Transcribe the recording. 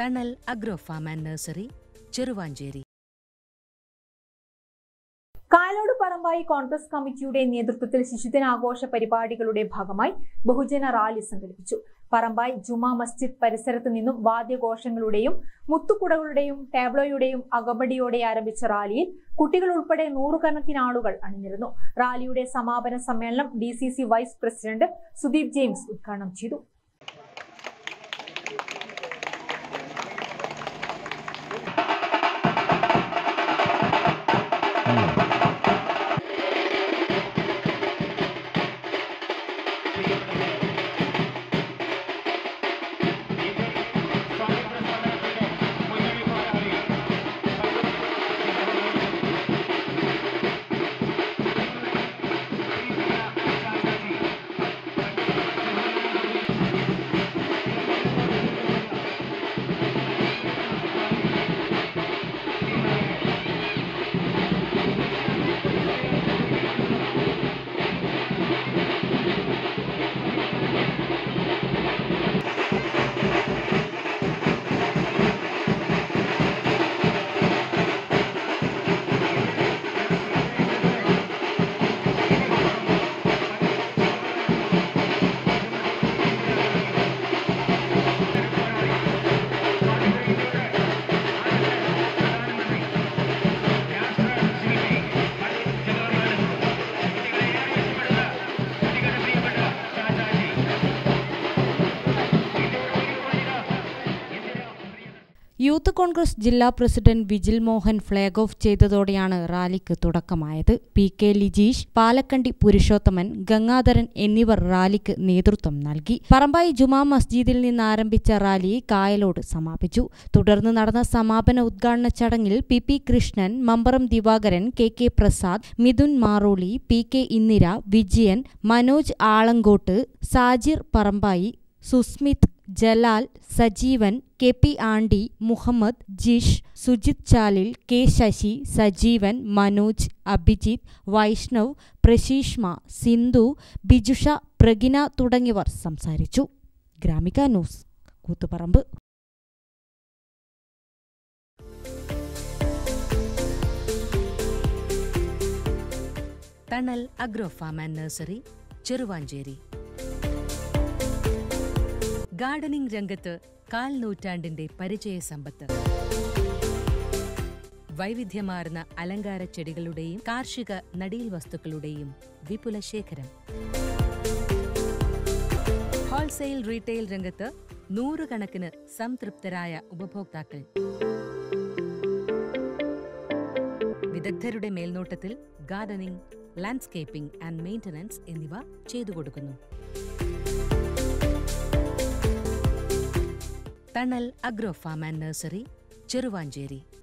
തണൽ agro farm and nursery, Cheruvancheri. Kayalode Parambayi Congress കമ്മിറ്റിയുടെ നേതൃത്വത്തിൽ ശിശുദിനാഘോഷ പരിപാടികളുടെ ഭാഗമായി ബഹുജന റാലി സംഘടിപ്പിച്ചു. പറമ്പായി ജുമാ മസ്ജിദ് പരിസരത്ത് നിന്നും വാദ്യഘോഷങ്ങളുടെയും മുത്തുകുടകളുടെയും ടാബ്ലോയുടെയും അകമ്പടിയോടെ ആരംഭിച്ച റാലിയിൽ കുട്ടികൾ ഉൾപ്പെടെ നൂറുകണക്കിന് ആളുകൾ അണിനിരന്നു. റാലിയുടെ സമാപന സമ്മേളനം DCC vice president Sudeep James ഉദ്ഘാടനം ചെയ്തു. യൂത്ത് കോൺഗ്രസ് ജില്ലാ president Vijil Mohan flag off ചെയ്തതോടെയാണ് റാലിക്ക് തുടക്കമായത്. PK ലിജീഷ്, പാലക്കണ്ടി പുരുഷോത്തമൻ, ഗംഗാധരൻ എന്നിവർ റാലിക്ക് നേതൃത്വം നൽകി. പറമ്പായി ജുമാ മസ്ജിദിൽ നിന്ന് ആരംഭിച്ച റാലി കായലോട് സമാപിച്ചു. തുടർന്ന് നടന്ന സമാപന ഉദ്ഘാടന ചടങ്ങിൽ PP Krishnan, Mambaram Divakaran, KK Prasad, Mithun Maroli, PK Indira, Vijayan, Manoj ആളങ്കോട്ട്, Sajir Parambayi, Susmith, Jalal, Sajeevan, KP Andi, Muhammad, Jish, Sujith ചാലിൽ, K ശശി, സജീവൻ, മനോജ്, അഭിജിത്ത്, വൈഷ്ണവ്, പ്രശീഷ്മ, സിന്ധു, ബിജുഷ, പ്രഗിന തുടങ്ങിയവർ സംസാരിച്ചു. Gramika news, Koothuparamba. Thanal agro farm and nursery, Cheruvancheri. Gardening രംഗത്ത് 1/4 നൂറ്റാണ്ടിന്റെ പരിചയ സമ്പത്ത്. വൈവിധ്യമാർന്ന അലങ്കാര ചെടികളുടെയും കാർഷിക നടീൽ വസ്തുക്കളുടെയും വിപുല ശേഖരം. ഹോൾസെയിൽ റീറ്റെയിൽ രംഗത്ത് 100 കണക്കിന് സംതൃപ്തരായ ഉപഭോക്താക്കൾ. വിദഗ്ധരുടെ മേൽനോട്ടത്തിൽ ഗാർഡനിംഗ്, ലാൻഡ്സ്കേപ്പിംഗ് ആൻഡ് മെയിന്റനൻസ് എന്നിവ ചെയ്തു കൊടുക്കുന്നു. Thanal agro farm and nursery, Cheruvanchery.